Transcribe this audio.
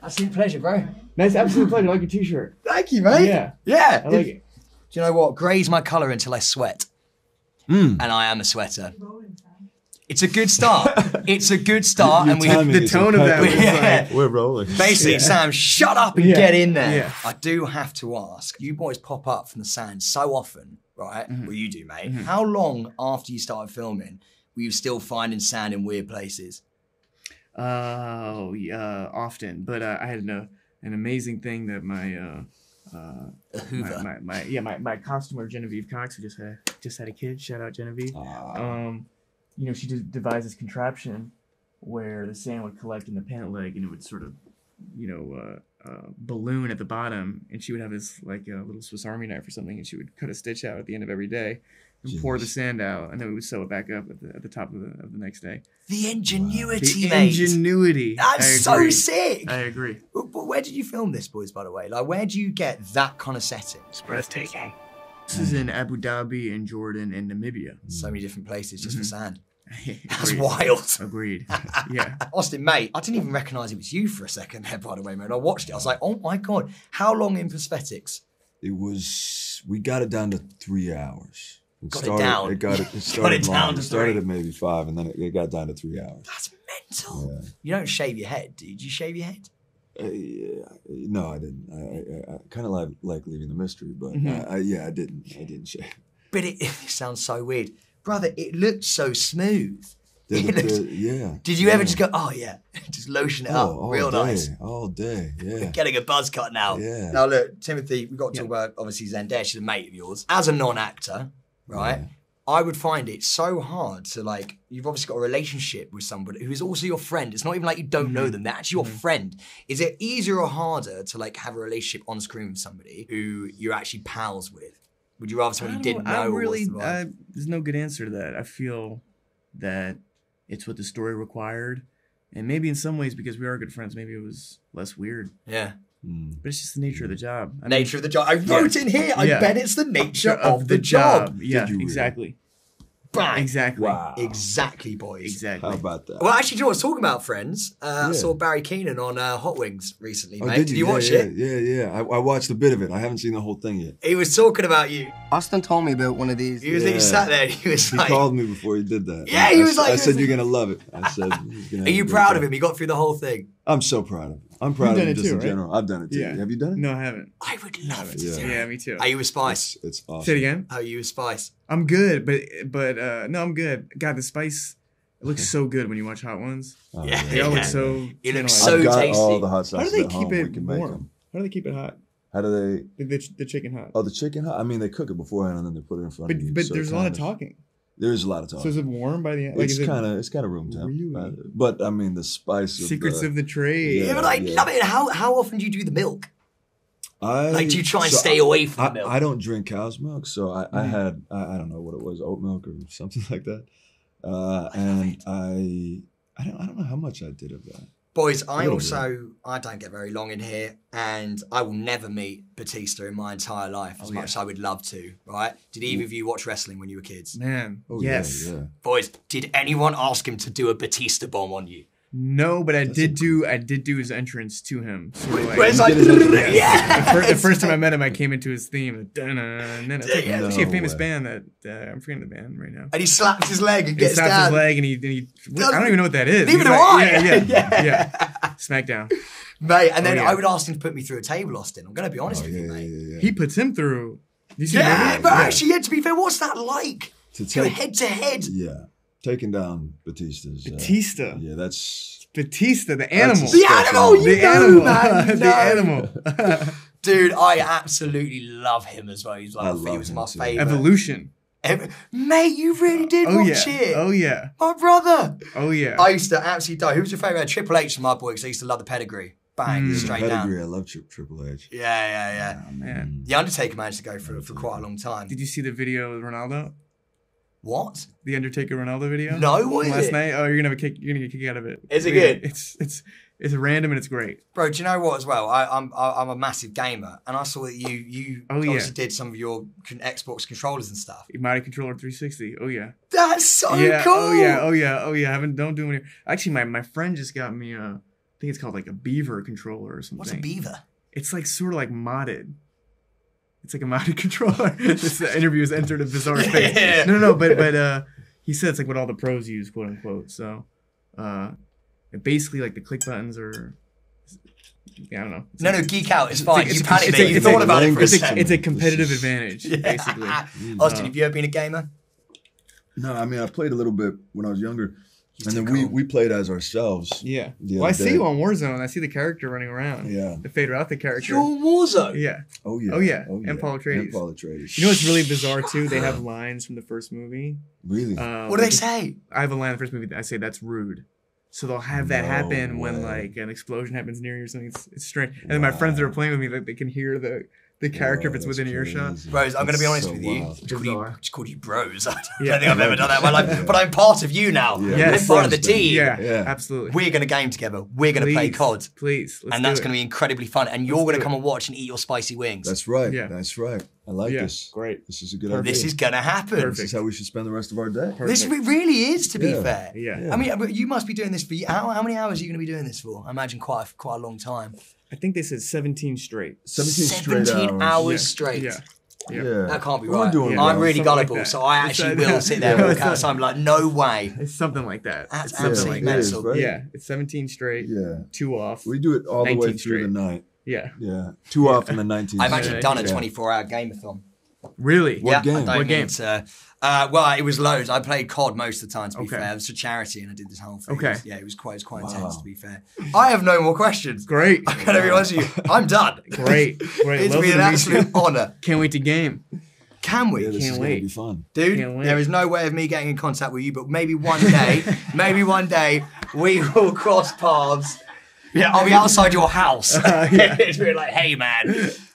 Absolute pleasure, bro. Nice, absolute pleasure. I like your t-shirt. Thank you, mate. Yeah. Yeah. I like it. Do you know what? Grey's my colour until I sweat. And I am a sweater. It's a good start. It's a good start. And the tone of that was like, we're rolling. basically, Sam, shut up and get in there. Yeah. I do have to ask, you boys pop up from the sand so often, right? Well, you do, mate. How long after you started filming were you still finding sand in weird places? Oh, yeah, often. But I had an amazing thing that my Hoover. my costumer Genevieve Cox, who just had a kid. Shout out Genevieve. You know, she devised this contraption where the sand would collect in the pant leg and it would sort of, you know, balloon at the bottom, and she would have this like a little Swiss Army knife or something, and she would cut a stitch out at the end of every day and pour the sand out, and then we would sew it back up at the top of the next day. The ingenuity, The mate. ingenuity. That's so sick. I agree. But where did you film this, boys, by the way? Like, where do you get that kind of setting? It's breathtaking. This is in Abu Dhabi and Jordan and Namibia. So many different places just for sand. That's Agreed. wild. Agreed. Yeah. Austin, mate, I didn't even recognise it was you for a second there, by the way, man. I watched it. I was like, oh my God. How long in prosthetics? We got it down to 3 hours. It Got it down. It Got long. to It started 3. at maybe 5, and then it got down to 3 hours. That's mental. You don't shave your head, do you? Do you shave your head? No, I didn't. I kind of like leaving the mystery, but I didn't. I didn't shave. But it sounds so weird. Brother, it looked so smooth. Yeah. Did you ever just go, oh yeah, just lotion it up, real nice? All day, yeah. Getting a buzz cut now. Yeah. Now look, Timothy, we've got to talk about, obviously, Zendaya. She's a mate of yours. As a non-actor, right, I would find it so hard to, like, you've obviously got a relationship with somebody who is also your friend. It's not even like you don't know them. They're actually your friend. Is it easier or harder to, like, have a relationship on screen with somebody who you're actually pals with? Would you rather someone you didn't know? There's no good answer to that. I feel that it's what the story required. And maybe in some ways, because we are good friends, maybe it was less weird. Yeah. But it's just the nature of the job. Nature of the job. I wrote in here, I bet it's the nature of the job. Yeah, exactly. Bang. Exactly. Wow. Exactly, boys. Exactly. How about that? Well, actually, do you know what I was talking about, friends? I saw Barry Keoghan on Hot Wings recently, mate. Did you watch it? Yeah. I watched a bit of it. I haven't seen the whole thing yet. He was talking about you. Austin told me about one of these. He sat there and he was He like... called me before he did that. Yeah, he was like... I said, you're going to love it. I said... Are you proud of him? He got through the whole thing. I'm so proud of him. I'm proud of him just in right? general. I've done it too. Yeah. Have you done it? No, I haven't. I would love to do it. Yeah, me too. Are you a Spice? It's awesome. Say it again. Are you a Spice? I'm good, but no, I'm good. God, the spice, it looks so good when you watch Hot Ones. Yeah. They all look so... It looks tantalizing. so I've got tasty. all the hot How sauces do they at keep home. We it can make warm? them. How do they keep it hot? How do they... The chicken hot. Oh, the chicken hot? I mean, they cook it beforehand and then they put it in front of you. But so there's a lot of talking. There's a lot of talking. So is it warm by the end? Like, It's kind of room temp. Really? But I mean, the spice Secrets of the trade. Yeah, but I love it. How often do you do the milk? Like, do you try and stay away from the milk? I don't drink cow's milk, so I had, I don't know what it was, oat milk or something like that. And I don't know how much I did of that. Boys, I don't get very long in here, and I will never meet Batista in my entire life as much as I would love to, right? Did either of you watch wrestling when you were kids? Man, Oh, yes. Yeah. Boys, did anyone ask him to do a Batista bomb on you? No, but I did do his entrance to him. Sort of Where it's like, the first time I met him, I came into his theme. It's actually a famous band that I'm forgetting the band right now. And he slaps his leg and He gets slaps down. his leg and he I don't even know what that is. Neither He's do like, I. Yeah. Smackdown. Mate, and then yeah. I would ask him to put me through a table, Austin. I'm going to be honest with you, mate. Yeah. He puts him through. You see Yeah, that? but actually, to be fair, what's that like? To Go take, head to head. Yeah. Taking down Batista's. Batista. Yeah, that's... Batista, the animal. The animal, you the know, animal. man. You The know. animal. Dude, I absolutely love him as well. He was love my him too. favourite. Evolution. Mate, you really did watch it. Oh yeah. My brother. Oh yeah. I used to absolutely die. Who was your favourite? Triple H for my boy, because I used to love the pedigree. Bang, straight Pedigree, down. I love Triple H. Yeah. Oh, man. The Undertaker managed to go for quite a long time. Did you see the video of Ronaldo? What? The Undertaker Ronaldo video? No, what is Last it? night? Oh, you're gonna get a kick out of it. Is it Yeah, good? It's random and it's great. Bro, do you know what as well? I'm a massive gamer, and I saw that you obviously did some of your Xbox controllers and stuff. Mighty Controller 360. Oh yeah. That's so Yeah. cool. Oh yeah. Don't do it. Actually, my friend just got me I think it's called like a beaver controller or something. What's a beaver? It's like sort of like modded. It's like a modded controller. This interview has entered a bizarre space. Yeah. No, but he said it's like what all the pros use, quote unquote. So, basically like the click buttons are. Yeah, I don't know. No, geek out. It's fine. You panicked. it's a- You it's thought a- about it for a It's second. a competitive advantage, basically. Austin, have you ever been a gamer? No, I mean I played a little bit when I was younger, He's and too then cool. we played as ourselves. Yeah. the Well, I other see day. you on Warzone. I see the character running around. Yeah. The fade out the character. You're on Warzone. Yeah. Oh yeah. Oh, yeah. Oh, And Paul Atreides. And Paul Atreides. You know what's really bizarre too? They have lines from the first movie. Really? What do they say? I have a line in the first movie that I say that's rude. So they'll have that No happen when way. like an explosion happens near you or something. It's strange. And then my friends that are playing with me, like they can hear the character if it's Whoa, within that's earshot. crazy. Bros, I'm going to be That's honest so with you. wild. Just called you bros. I don't Yeah. think I've ever done that in my life. But I'm part of you now. Yeah. We're Yes. part of the Friends then. team. Yeah, Yeah. absolutely. We're going to game together. We're going to play Please, COD. Please, let's And do that's it. going to be incredibly fun. And you're Let's going do to come it. and watch and eat your spicy wings. That's right. Yeah. That's right. I like Yeah, this. great. This is a good Perfect. idea. This is going to happen. Perfect. This is how we should spend the rest of our day. This Perfect. really is, to be Yeah. fair. Yeah. I mean, you must be doing this for how many hours are you going to be doing this for? I imagine quite a long time. I think they said 17 straight. 17 straight 17 hours. hours straight. Yeah. Yeah. That can't be We're right. doing Yeah. well. I'm really Something like gullible, that. so I It's actually like- will sit there and walk outside. I'm like, no way. It's something like that. That's It's something absolutely like it that. is, mental. right? Yeah, it's 17 straight, Yeah. 2 off. We do it all the way 19 through the straight. night. Yeah. Yeah. 2 off and then 19. I've actually Yeah. done a Yeah. 24-hour gameathon. Really? What game? I don't What mean game? to- well, it was loads. I played COD most of the time, to be Okay. fair. It was for charity, and I did this whole thing. Okay. Yeah, it was quite Wow. intense, to be fair. I have no more questions. Great. I'm going to be honest with you. I'm done. Great. It's Love been an the absolute reach. honour. Can't wait to game. Can we? Yeah, this Can't is going wait. to be fun. Dude, Can't wait. there is no way of me getting in contact with you, but maybe one day, we will cross paths. Yeah, I'll be outside your house. It's be like, hey man,